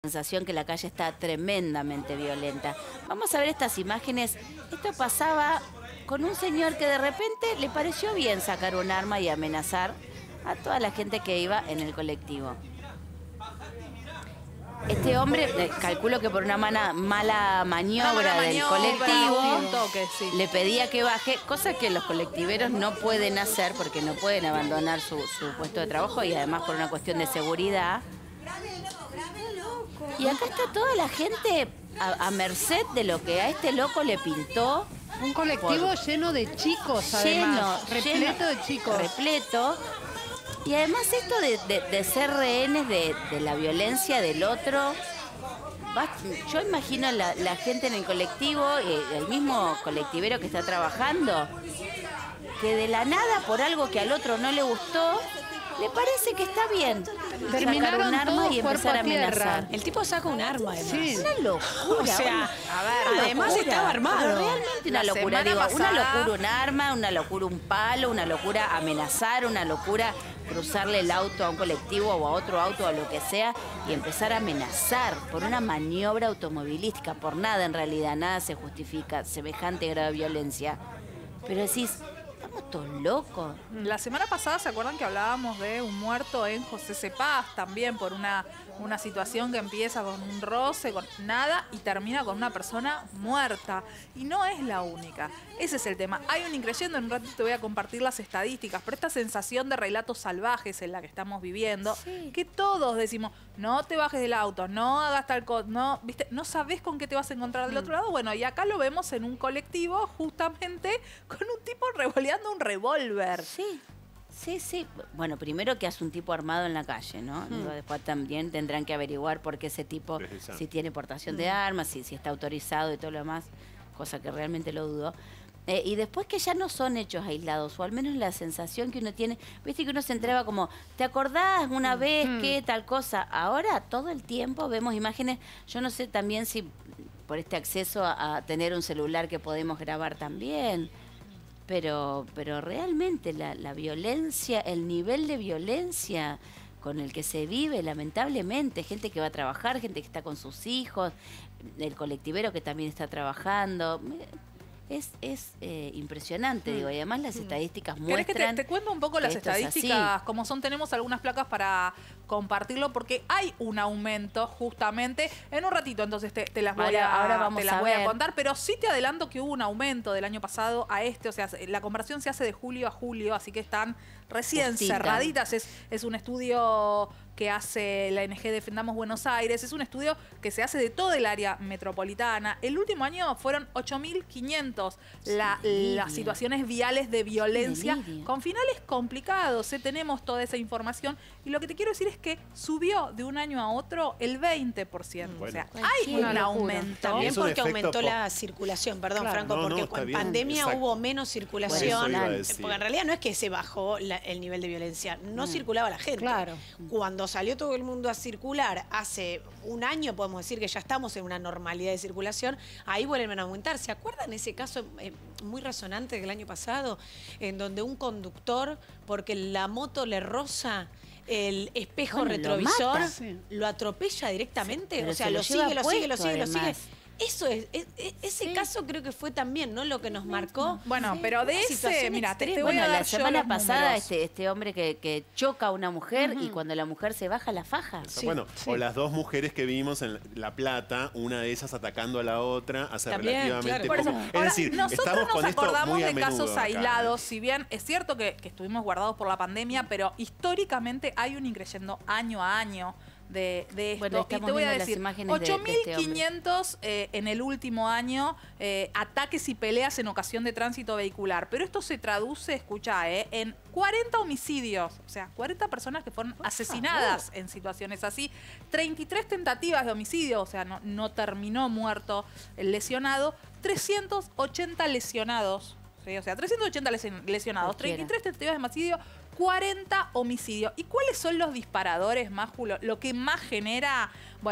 Sensación que la calle está tremendamente violenta. Vamos a ver estas imágenes. Esto pasaba con un señor que de repente le pareció bien sacar un arma y amenazar a toda la gente que iba en el colectivo. Este hombre, calculo que por una mala maniobra del colectivo, le pedía que baje, cosa que los colectiveros no pueden hacer porque no pueden abandonar su puesto de trabajo y además por una cuestión de seguridad. Y acá está toda la gente a merced de lo que a este loco le pintó. Un colectivo lleno de chicos, además. Repleto de chicos. Repleto. Y además esto de ser rehenes de la violencia del otro. Yo imagino la gente en el colectivo, el mismo colectivero que está trabajando, que de la nada, por algo que al otro no le gustó, le parece que está bien sacar un arma y empezar a amenazar. El tipo saca un arma, además. Sí. Una locura. O sea, a ver, además estaba armado. Realmente una locura. Digo, una locura un arma, una locura un palo, una locura amenazar, una locura cruzarle el auto a un colectivo o a otro auto o a lo que sea y empezar a amenazar por una maniobra automovilística. Por nada, en realidad, nada se justifica semejante grado de violencia. Pero decís, estamos todos locos. La semana pasada, ¿se acuerdan que hablábamos de un muerto en José Cepaz? También por una situación que empieza con un roce, con nada, y termina con una persona muerta. Y no es la única. Ese es el tema. Hay un increyendo, en un ratito te voy a compartir las estadísticas, pero esta sensación de relatos salvajes en la que estamos viviendo, que todos decimos, no te bajes del auto, no hagas tal cosa, no, ¿viste? No sabés con qué te vas a encontrar del otro lado. Bueno, y acá lo vemos en un colectivo, justamente, con un tipo revoleando un revólver. Sí. Bueno, primero que hace un tipo armado en la calle, ¿no? Después también tendrán que averiguar por qué ese tipo, si tiene portación de armas, si está autorizado y todo lo demás, cosa que realmente lo dudo. Y después que ya no son hechos aislados, o al menos la sensación que uno tiene, viste que uno se entraba como, ¿te acordás una vez que tal cosa? Ahora todo el tiempo vemos imágenes, yo no sé también si por este acceso a tener un celular que podemos grabar también. Pero realmente la violencia, el nivel de violencia con el que se vive, lamentablemente, gente que va a trabajar, gente que está con sus hijos, el colectivero que también está trabajando, es impresionante, digo, y además las estadísticas muestran... ¿Querés que te cuento un poco las estadísticas como son? Tenemos algunas placas para compartirlo porque hay un aumento justamente. En un ratito entonces te las voy a contar, pero sí te adelanto que hubo un aumento del año pasado a este, o sea, la comparación se hace de julio a julio, así que están recién cerraditas. Es un estudio que hace la ONG Defendamos Buenos Aires, es un estudio que se hace de todo el área metropolitana. El último año fueron 8.500 las situaciones viales de violencia con finales complicados. Tenemos toda esa información y lo que te quiero decir es que subió de un año a otro el 20%. Bueno. O sea, hay un aumento. También porque aumentó la circulación, perdón, Franco, porque en pandemia hubo menos circulación. Porque en realidad no es que se bajó el nivel de violencia, no circulaba la gente. Claro. Cuando salió todo el mundo a circular hace un año, podemos decir que ya estamos en una normalidad de circulación, ahí vuelven a aumentar. ¿Se acuerdan ese caso muy resonante del año pasado, en donde un conductor, porque la moto le roza el espejo retrovisor, lo atropella directamente? O sea, lo sigue. Eso ese caso creo que fue también, ¿no? Lo que nos marcó. Bueno, pero de ese, mira, te voy a dar la semana pasada este hombre que choca a una mujer y cuando la mujer se baja la faja. Bueno, o las dos mujeres que vimos en La Plata, una de ellas atacando a la otra hace relativamente poco. Es decir, nosotros nos acordamos de casos aislados, si bien es cierto que estuvimos guardados por la pandemia, pero históricamente hay un increyendo año a año de esto. Bueno, y te voy a decir, 8.500 en el último año ataques y peleas en ocasión de tránsito vehicular. Pero esto se traduce, escuchá, en 40 homicidios. O sea, 40 personas que fueron asesinadas en situaciones así. 33 tentativas de homicidio, o sea, no terminó muerto el lesionado. 380 lesionados. ¿Sí? O sea, 380 lesionados, 33 tentativas de homicidio, 40 homicidios. ¿Y cuáles son los disparadores más, Julio? Lo que más genera, bueno,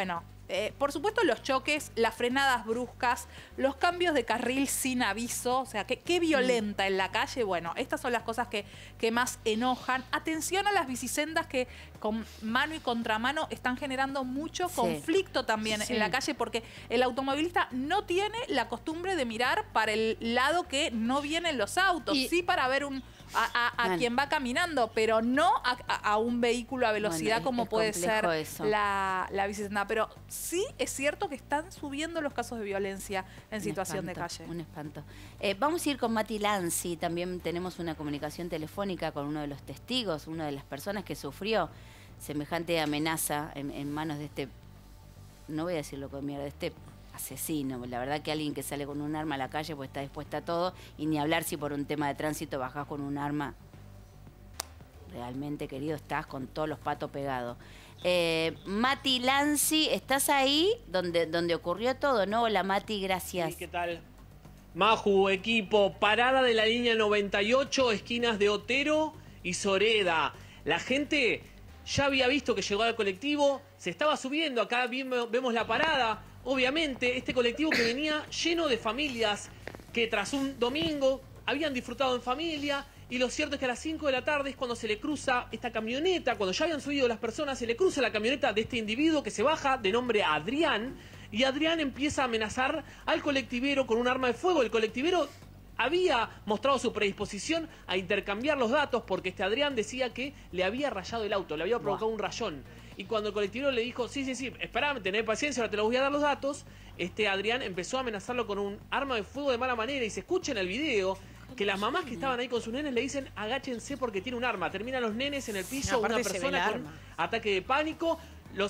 por supuesto, los choques, las frenadas bruscas, los cambios de carril sin aviso, o sea, qué violenta en la calle. Bueno, estas son las cosas que más enojan. Atención a las bicisendas que con mano y contramano están generando mucho conflicto también en la calle, porque el automovilista no tiene la costumbre de mirar para el lado que no vienen los autos, sí para ver a quien va caminando, pero no a un vehículo a velocidad como puede ser la bicicleta. Pero sí es cierto que están subiendo los casos de violencia en situación de calle. Un espanto. Vamos a ir con Mati Lanzi. También tenemos una comunicación telefónica con uno de los testigos, una de las personas que sufrió semejante amenaza en manos de este, no voy a decirlo con mierda, de este asesino. La verdad que alguien que sale con un arma a la calle pues está dispuesta a todo, y ni hablar si por un tema de tránsito bajás con un arma. Realmente, querido, estás con todos los patos pegados. Mati Lanzi, ¿estás ahí donde ocurrió todo, no? Hola, Mati, gracias. Sí, ¿qué tal? Maju, equipo, parada de la línea 98, esquinas de Otero y Soreda. La gente ya había visto que llegó al colectivo, se estaba subiendo, acá vemos la parada. Obviamente, este colectivo que venía lleno de familias que tras un domingo habían disfrutado en familia, y lo cierto es que a las 5 de la tarde es cuando se le cruza esta camioneta, cuando ya habían subido las personas, se le cruza la camioneta de este individuo que se baja, de nombre Adrián, y Adrián empieza a amenazar al colectivero con un arma de fuego. El colectivero había mostrado su predisposición a intercambiar los datos porque este Adrián decía que le había rayado el auto, le había provocado un rayón. Y cuando el colectivero le dijo, sí, esperame, tené paciencia, ahora te los voy a dar los datos, este Adrián empezó a amenazarlo con un arma de fuego de mala manera, y se escucha en el video que las mamás que estaban ahí con sus nenes le dicen, agáchense porque tiene un arma. Terminan los nenes en el piso, una persona con ataque de pánico.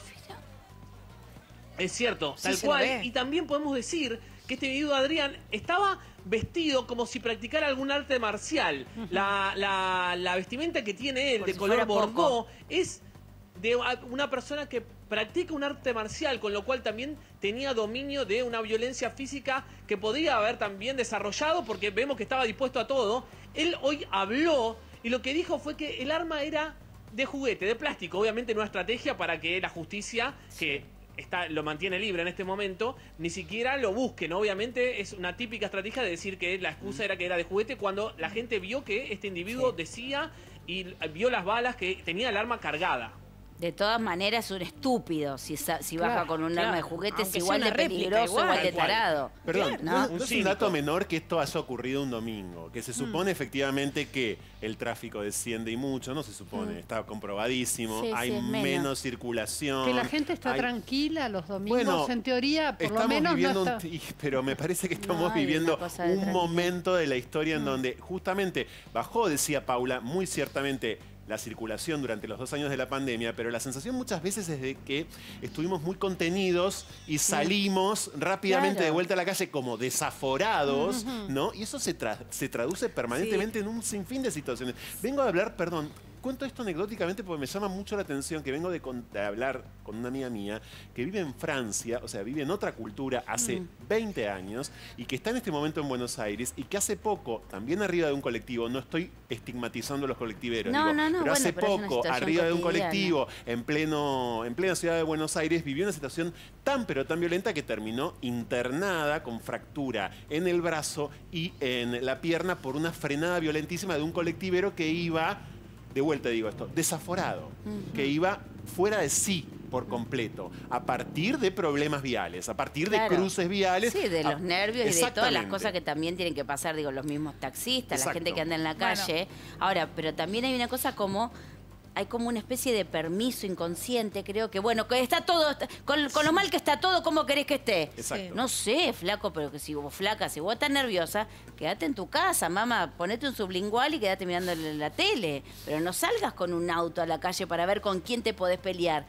Es cierto, tal cual. Y también podemos decir que este individuo Adrián estaba vestido como si practicara algún arte marcial. La vestimenta que tiene él, de color bordeaux, es de una persona que practica un arte marcial, con lo cual también tenía dominio de una violencia física que podría haber también desarrollado, porque vemos que estaba dispuesto a todo. Él hoy habló y lo que dijo fue que el arma era de juguete, de plástico. Obviamente no una estrategia para que la justicia, que lo mantiene libre en este momento, ni siquiera lo busquen. Obviamente es una típica estrategia de decir que la excusa era que era de juguete, cuando la gente vio que este individuo decía y vio las balas, que tenía el arma cargada. De todas maneras, es un estúpido si baja con un arma de juguete, es igual de peligroso, igual de tarado. Perdón, no es un dato menor que esto haya ocurrido un domingo, que se supone efectivamente que el tráfico desciende y mucho, no se supone, está comprobadísimo, hay menos circulación. Que la gente está tranquila los domingos, en teoría, por lo menos viviendo no está... Pero me parece que estamos viviendo un momento de la historia en donde justamente bajó, decía Paula, muy ciertamente, la circulación durante los 2 años de la pandemia, pero la sensación muchas veces es de que estuvimos muy contenidos y salimos rápidamente de vuelta a la calle como desaforados, ¿no? Y eso se traduce permanentemente en un sinfín de situaciones. Vengo a hablar, perdón, cuento esto anecdóticamente porque me llama mucho la atención, que vengo de hablar con una amiga mía que vive en Francia, o sea, vive en otra cultura hace 20 años y que está en este momento en Buenos Aires y que hace poco, también arriba de un colectivo, no estoy estigmatizando a los colectiveros, pero hace poco, arriba de un colectivo, en plena ciudad de Buenos Aires, vivió una situación tan pero tan violenta que terminó internada con fractura en el brazo y en la pierna por una frenada violentísima de un colectivero que iba... De vuelta digo esto, desaforado, que iba fuera de sí por completo, a partir de problemas viales, a partir de cruces viales. Sí, de los nervios y de todas las cosas que también tienen que pasar, digo, los mismos taxistas, la gente que anda en la calle. Ahora, pero también hay una cosa como... Hay como una especie de permiso inconsciente, creo que, bueno, que está todo, con lo mal que está todo, ¿cómo querés que esté? Exacto. No sé, flaco, pero que si vos flaca, si vos estás nerviosa, quédate en tu casa, mamá, ponete un sublingual y quédate mirando la tele. Pero no salgas con un auto a la calle para ver con quién te podés pelear.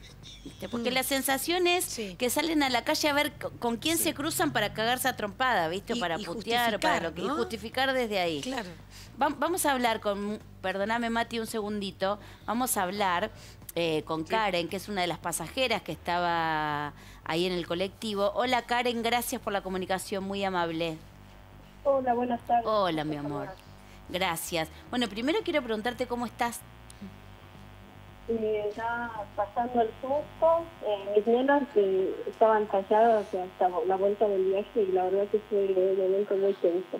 Porque la sensación es que salen a la calle a ver con quién se cruzan para cagarse a trompada, ¿viste? O para putear, y justificar desde ahí. Claro. Vamos a hablar con, perdóname Mati un segundito, vamos a hablar con Karen, que es una de las pasajeras que estaba ahí en el colectivo. Hola Karen, gracias por la comunicación, muy amable. Hola, buenas tardes. Hola mi amor, gracias. Bueno, primero quiero preguntarte cómo estás. ya pasando el susto, mis nenas estaban calladas hasta la vuelta del viaje y la verdad que fue un momento muy tenso.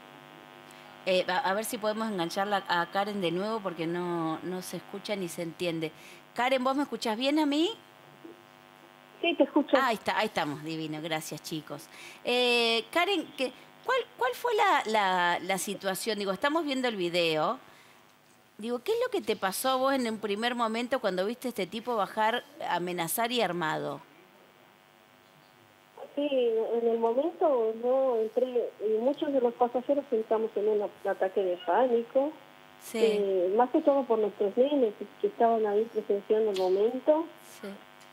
A ver si podemos engancharla a Karen de nuevo porque no se escucha ni se entiende. Karen, ¿vos me escuchás bien a mí? Sí, te escucho. Ahí estamos, divino, gracias chicos. Karen, ¿cuál fue la situación? Digo, estamos viendo el video. Digo, ¿qué es lo que te pasó a vos en un primer momento cuando viste a este tipo bajar, amenazar y armado? Sí, en el momento yo entré, y muchos de los pasajeros entramos en un ataque de pánico. Sí. Más que todo por nuestros nenes que estaban ahí presenciando el momento. Sí.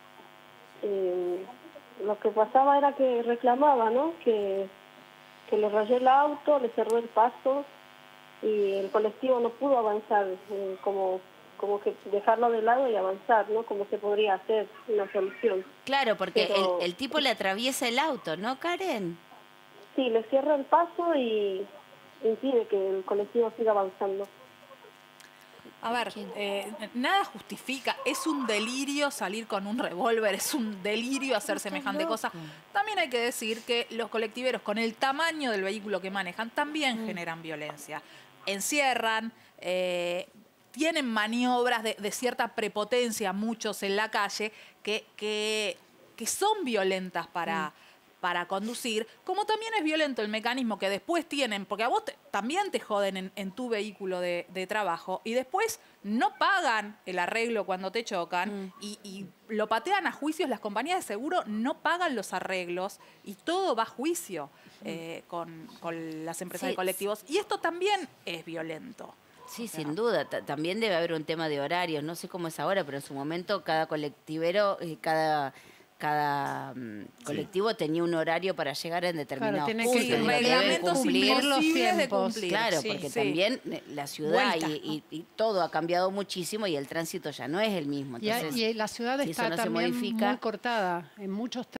Lo que pasaba era que reclamaba, ¿no? Que le rayé el auto, le cerró el paso y el colectivo no pudo avanzar, como que dejarlo de lado y avanzar, ¿no? Como se podría hacer una solución. Claro, porque el tipo le atraviesa el auto, ¿no, Karen? Sí, le cierra el paso y impide que el colectivo siga avanzando. A ver, nada justifica, es un delirio salir con un revólver, es un delirio hacer semejante cosa. También hay que decir que los colectiveros, con el tamaño del vehículo que manejan, también generan violencia. Encierran, tienen maniobras de cierta prepotencia, muchos en la calle, que son violentas para conducir, como también es violento el mecanismo que después tienen, porque a vos también te joden en tu vehículo de trabajo y después no pagan el arreglo cuando te chocan y lo patean a juicios, las compañías de seguro no pagan los arreglos y todo va a juicio con las empresas de colectivos y esto también es violento. Sí, sin duda. También debe haber un tema de horarios, no sé cómo es ahora, pero en su momento cada colectivero, cada colectivo tenía un horario para llegar en determinados puntos. Tiene que reglamentos cumplir los tiempos. Claro, porque también la ciudad y todo ha cambiado muchísimo y el tránsito ya no es el mismo. Entonces, y la ciudad está también muy cortada en muchos